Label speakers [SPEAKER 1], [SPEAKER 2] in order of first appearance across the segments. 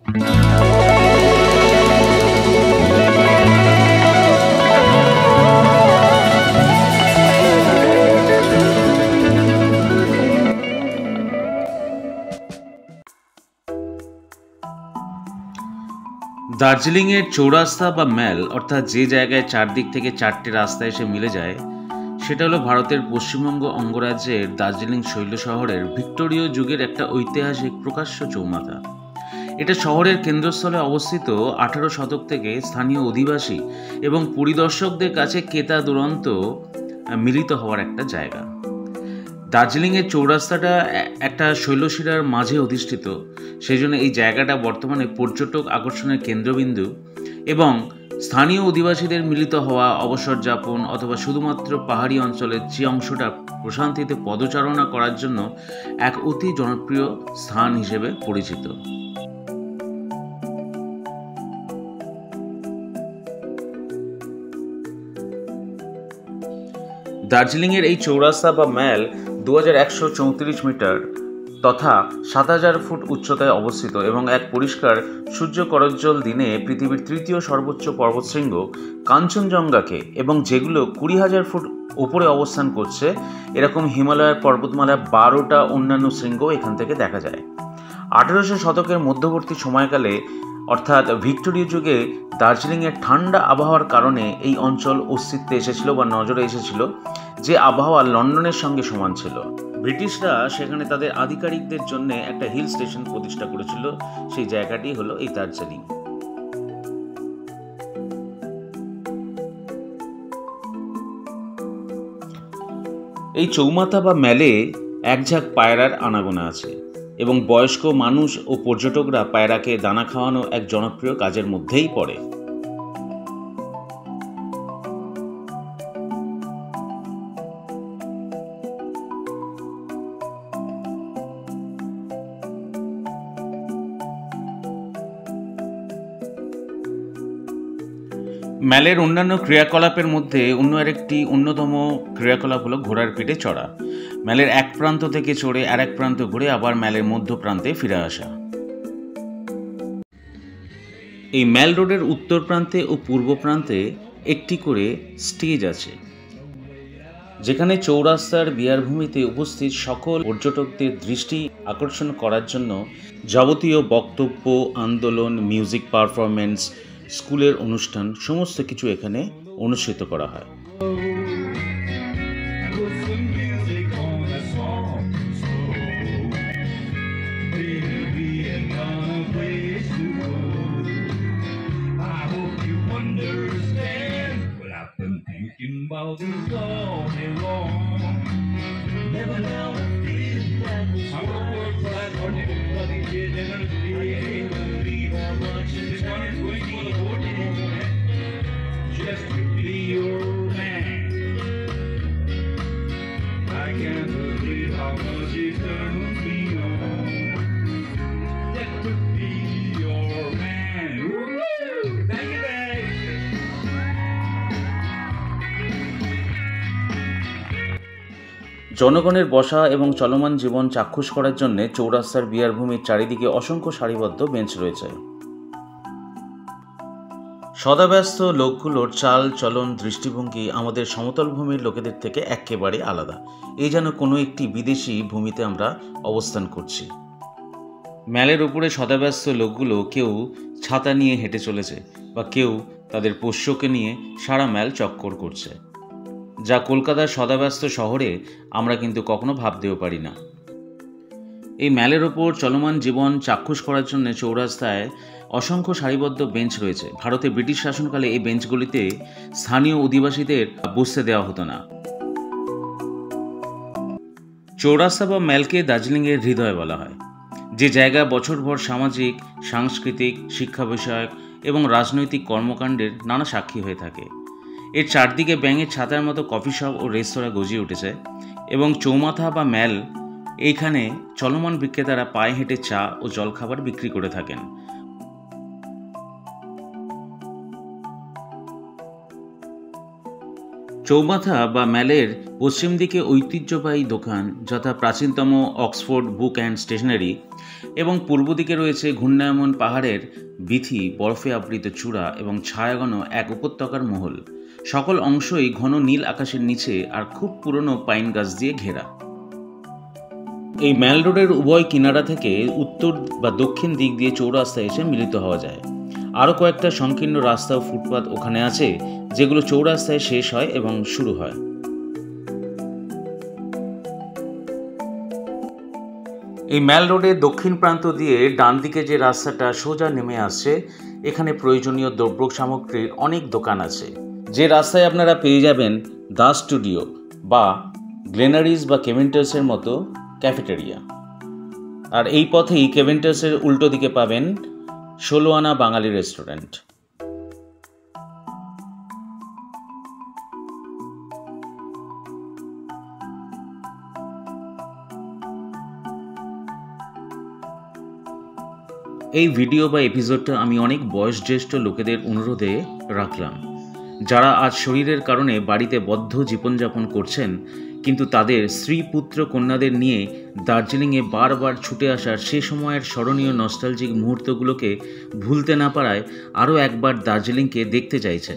[SPEAKER 1] দার্জিলিংয়ের চৌরাস্তা বা ম্যাল, অর্থাৎ যে জায়গায় চারদিক থেকে চারটে রাস্তা এসে মিলে যায়, সেটা হলো ভারতের পশ্চিমবঙ্গ অঙ্গরাজ্যের দার্জিলিং শৈল শহরের ভিক্টোরীয় যুগের একটা ঐতিহাসিক প্রকাশ্য চৌমাথা। এটা শহরের কেন্দ্রস্থলে অবস্থিত। 18 শতক থেকে স্থানীয় অধিবাসী এবং পরিদর্শকদের কাছে কেতা দুরন্ত মিলিত হওয়ার একটা জায়গা। দার্জিলিংয়ের চৌরাস্তাটা একটা শৈলশিরার মাঝে অধিষ্ঠিত, সেই জন্য এই জায়গাটা বর্তমানে পর্যটক আকর্ষণের কেন্দ্রবিন্দু এবং স্থানীয় অধিবাসীদের মিলিত হওয়া, অবসর যাপন অথবা শুধুমাত্র পাহাড়ি অঞ্চলের যে অংশটা প্রশান্তিতে পদচারণা করার জন্য এক অতি জনপ্রিয় স্থান হিসেবে পরিচিত। দার্জিলিংয়ের এই চৌরাস্তা বা ম্যাল 2134 মিটার তথা 7000 ফুট উচ্চতায় অবস্থিত এবং এক পরিষ্কার সূর্য করজ্জ্বল দিনে পৃথিবীর তৃতীয় সর্বোচ্চ পর্বতশৃঙ্গ কাঞ্চনজঙ্ঘাকে এবং যেগুলো 20,000 ফুট উপরে অবস্থান করছে এরকম হিমালয়ের পর্বতমালার 12টা অন্যান্য শৃঙ্গ এখান থেকে দেখা যায়। 1800 শতকের মধ্যবর্তী সময়কালে অর্থাৎ ভিক্টোরীয় যুগে দার্জিলিংয়ের ঠান্ডা আবহাওয়ার কারণে এই অঞ্চল অস্তিত্বে এসেছিল বা নজরে এসেছিল, যে আবহাওয়া লন্ডনের সঙ্গে সমান ছিল। ব্রিটিশরা সেখানে তাদের আধিকারিকদের জন্য একটা হিল স্টেশন প্রতিষ্ঠা করেছিল, সেই জায়গাটি হলো এই দার্জিলিং। এই চৌমাথা বা ম্যালে এক ঝাঁক পায়রার আনাগোনা আছে এবং বয়স্ক মানুষ ও পর্যটকরা পায়রাকে দানা খাওয়ানো এক জনপ্রিয় কাজের মধ্যেই পড়ে। ম্যালের অন্যান্য ক্রিয়াকলাপের মধ্যে আরেকটি অন্যতম ক্রিয়াকলাপ হলো ঘোড়ার পিঠে চড়া। ম্যালের এক প্রান্ত থেকে চড়ে আরেক প্রান্ত ঘুরে আবার ম্যালের মধ্য প্রান্তে ফিরে আসা। এই ম্যাল রোডের উত্তর প্রান্তে ও পূর্ব প্রান্তে একটি করে স্টেজ আছে, যেখানে চৌরাস্তার বিহারভূমিতে উপস্থিত সকল পর্যটকদের দৃষ্টি আকর্ষণ করার জন্য যাবতীয় বক্তব্য, আন্দোলন, মিউজিক পারফরমেন্স, স্কুলের অনুষ্ঠান সমস্ত কিছু এখানে অনুষ্ঠিত করা হয়। জনগণের বসা এবং চলমান জীবন চাক্ষুষ করার জন্য চৌরাস্তার বিহারভূমির চারিদিকে অসংখ্য সারিবদ্ধ বেঞ্চ রয়েছে। সদাব্যস্ত লোকগুলোর চাল চলন দৃষ্টিভঙ্গি আমাদের সমতল ভূমির লোকেদের থেকে একেবারে আলাদা। এই যেন কোনো একটি বিদেশি ভূমিতে আমরা অবস্থান করছি। ম্যালের উপরে সদাব্যস্ত লোকগুলো কেউ ছাতা নিয়ে হেঁটে চলেছে বা কেউ তাদের পোষ্যকে নিয়ে সারা ম্যাল চক্কর করছে, যা কলকাতার সদাব্যস্ত শহরে আমরা কিন্তু কখনো ভাবতেও পারি না। এই ম্যালের ওপর চলমান জীবন চাক্ষুষ করার জন্য চৌরাস্তায় অসংখ্য সারিবদ্ধ বেঞ্চ রয়েছে। ভারতে ব্রিটিশ শাসনকালে এই বেঞ্চগুলিতে স্থানীয় অধিবাসীদের বসতে দেওয়া হতো না। চৌরাস্তা বা ম্যালকে দার্জিলিংয়ের হৃদয় বলা হয়, যে জায়গা বছরভর সামাজিক, সাংস্কৃতিক, শিক্ষা বিষয়ক এবং রাজনৈতিক কর্মকাণ্ডের নানা সাক্ষী হয়ে থাকে। এর চারদিকে ব্যাঙের ছাতার মতো কফি শপ ও রেস্তোরাঁ গজিয়ে উঠেছে এবং চৌমাথা বা ম্যাল এইখানে চলমান বিক্রেতারা পায়ে হেঁটে চা ও জলখাবার বিক্রি করে থাকেন। চৌমাথা বা ম্যালের পশ্চিম দিকে ঐতিহ্যবাহী দোকান যথা প্রাচীনতম অক্সফোর্ড বুক অ্যান্ড স্টেশনারি এবং পূর্ব দিকে রয়েছে ঘূর্ণায়মান পাহাড়ের বিথি, বরফে আবৃত চূড়া এবং ছায়াঘন এক উপত্যকার মহল। সকল অংশই ঘন নীল আকাশের নিচে আর খুব পুরনো পাইন গাছ দিয়ে ঘেরা। এই ম্যাল রোডের উভয় কিনারা থেকে উত্তর বা দক্ষিণ দিক দিয়ে চৌরাস্তায় এসে মিলিত হওয়া যায়। আরও কয়েকটা সংকীর্ণ রাস্তা ও ফুটপাত ওখানে আছে, যেগুলো চৌরাস্তায় শেষ হয় এবং শুরু হয়। এই ম্যাল রোডের দক্ষিণ প্রান্ত দিয়ে ডান দিকে যে রাস্তাটা সোজা নেমে আসছে, এখানে প্রয়োজনীয় দ্রব্য সামগ্রীর অনেক দোকান আছে। যে রাস্তায় আপনারা পেয়ে যাবেন দ্য স্টুডিও বা গ্লেনারিজ বা কেভেন্টার্সের মতো ক্যাফেটেরিয়া। আর এই পথেই কেভেন্টার্সের উল্টো দিকে পাবেন 16 আনা বাঙালি রেস্টুরেন্ট। এই ভিডিও বা এপিসোডটা আমি অনেক বয়োজ্যেষ্ঠ লোকেদের অনুরোধে রাখলাম, যারা আজ শরীরের কারণে বাড়িতে বদ্ধ জীবনযাপন করছেন, কিন্তু তাদের স্ত্রী, পুত্র, কন্যাদের নিয়ে দার্জিলিংয়ে বারবার ছুটে আসার সে সময়ের স্মরণীয় নস্টালজিক মুহূর্তগুলোকে ভুলতে না পারায় আরও একবার দার্জিলিংকে দেখতে চাইছেন।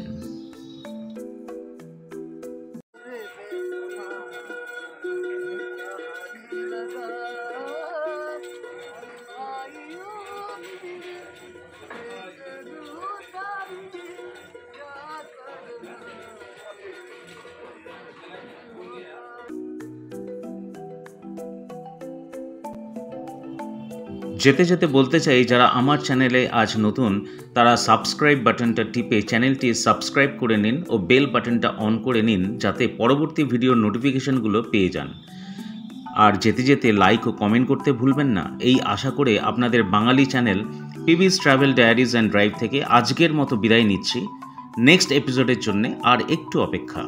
[SPEAKER 1] যেতে যেতে বলতে চাই, যারা আমার চ্যানেলে আজ নতুন, তারা সাবস্ক্রাইব বাটনটা টিপে চ্যানেলটি সাবস্ক্রাইব করে নিন ও বেল বাটনটা অন করে নিন, যাতে পরবর্তী ভিডিওর নোটিফিকেশনগুলো পেয়ে যান। আর যেতে যেতে লাইক ও কমেন্ট করতে ভুলবেন না, এই আশা করে আপনাদের Bangali channel PB's travel diaries and drive থেকে আজকের মতো বিদায় নিচ্ছি। নেক্সট এপিসোডের জন্য আর একটু অপেক্ষা।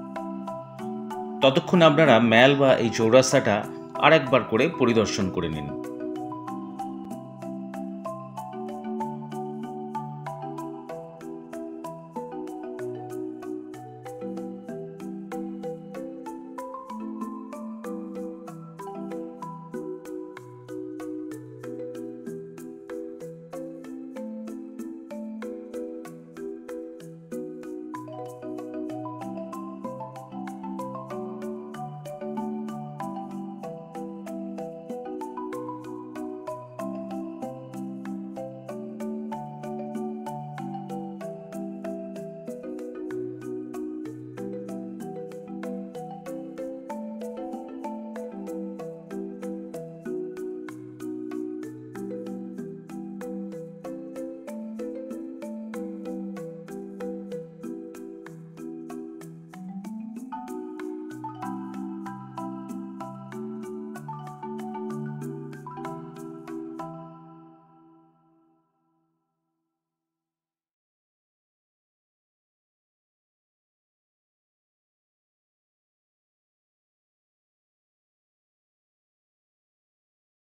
[SPEAKER 1] ততক্ষণ আপনারা ম্যাল বা এই চৌরাস্তাটা আর একবার করে পরিদর্শন করে নিন।